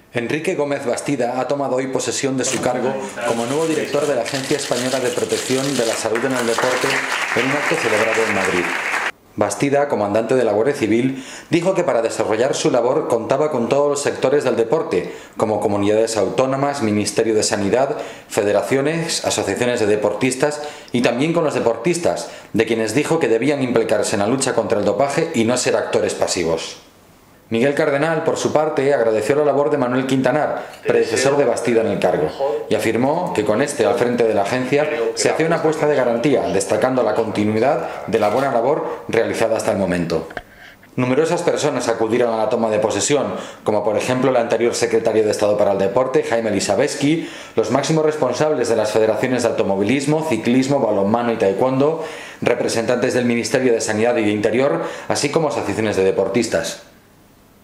Enrique Gómez Bastida ha tomado hoy posesión de su cargo como nuevo director de la Agencia Española de Protección de la Salud en el Deporte en un acto celebrado en Madrid. Bastida, comandante de la Guardia Civil, dijo que para desarrollar su labor contaba con todos los sectores del deporte, como comunidades autónomas, Ministerio de Sanidad, federaciones, asociaciones de deportistas y también con los deportistas, de quienes dijo que debían implicarse en la lucha contra el dopaje y no ser actores pasivos. Miguel Cardenal, por su parte, agradeció la labor de Manuel Quintanar, predecesor de Bastida en el cargo, y afirmó que con este al frente de la agencia se hacía una apuesta de garantía, destacando la continuidad de la buena labor realizada hasta el momento. Numerosas personas acudieron a la toma de posesión, como por ejemplo el anterior secretario de Estado para el Deporte, Jaime Elisabetsky, los máximos responsables de las federaciones de automovilismo, ciclismo, balonmano y taekwondo, representantes del Ministerio de Sanidad y de Interior, así como asociaciones de deportistas.